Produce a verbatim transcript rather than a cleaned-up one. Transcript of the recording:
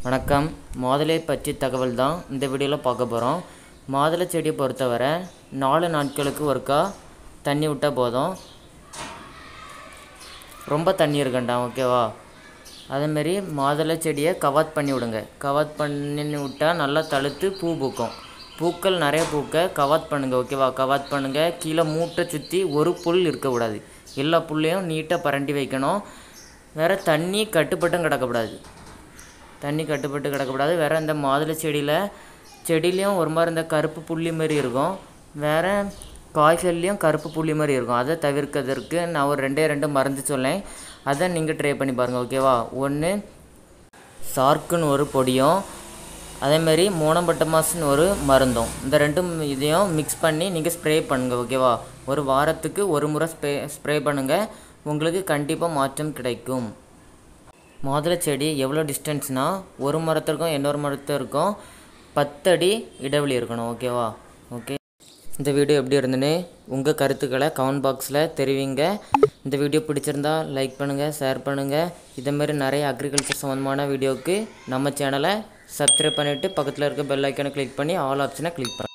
வணக்கம். மாதுளை பற்றி தகவல் தான் இந்த வீடியோவில் பார்க்க போகிறோம். மாதுளை செடியை பொறுத்தவரை நாலு நாட்களுக்கு ஒருக்கா தண்ணி விட்டால் போதும். ரொம்ப தண்ணி இருக்கண்டாம், ஓகேவா? அதேமாரி மாதுளை செடியை கவாத் பண்ணி விடுங்க. கவாத் பண்ணி விட்டால் நல்லா தழுத்து பூ பூக்கும். பூக்கள் நிறைய பூக்க கவாத் பண்ணுங்கள், ஓகேவா? கவாத் பண்ணுங்கள். கீழே மூட்டை சுற்றி ஒரு புல் இருக்கக்கூடாது. எல்லா புல்லையும் நீட்டாக பரண்டி வைக்கணும். வேறு தண்ணி கட்டுப்பட்டும் கிடக்கக்கூடாது. தண்ணி கட்டுப்பட்டு கிடக்கக்கூடாது. வேறு இந்த மாதுளை செடியில் செடியிலையும் ஒரு மாதிரி இந்த கருப்பு புள்ளி மாதிரி இருக்கும். வேறு காய்கறிலையும் கருப்பு புள்ளி மாதிரி இருக்கும். அதை தவிர்க்கிறதுக்கு நான் ஒரு ரெண்டே ரெண்டு மருந்து சொல்லேன். அதை நீங்கள் ட்ரை பண்ணி பாருங்கள், ஓகேவா? ஒன்று சார்க்குன்னு ஒரு பொடியும், அதேமாரி மோனோபட்டமாஸ்ன்னு ஒரு மருந்தும். இந்த ரெண்டும் இதையும் மிக்ஸ் பண்ணி நீங்கள் ஸ்ப்ரே பண்ணுங்கள், ஓகேவா? ஒரு வாரத்துக்கு ஒரு முறை ஸ்ப்ரே ஸ்ப்ரே பண்ணுங்கள். உங்களுக்கு கண்டிப்பாக மாற்றம் கிடைக்கும். மாதுளை செடி எவ்வளோ டிஸ்டன்ஸ்னால் ஒரு மரத்திற்கும் இன்னொரு மரத்திற்கும் பத்து அடி இடைவெளி இருக்கணும், ஓகேவா? ஓகே, இந்த வீடியோ எப்படி இருந்துன்னு உங்கள் கருத்துக்களை கமெண்ட் பாக்ஸில் தெரிவிங்க. இந்த வீடியோ பிடிச்சிருந்தா லைக் பண்ணுங்கள், ஷேர் பண்ணுங்கள். இதேமாரி நிறைய அக்ரிகல்ச்சர் சம்மந்தமான வீடியோவுக்கு நம்ம சேனலை சப்ஸ்கிரைப் பண்ணிவிட்டு பக்கத்தில் இருக்க பெல் ஐக்கானை கிளிக் பண்ணி ஆல் ஆப்ஷனை கிளிக் பண்ணுங்கள்.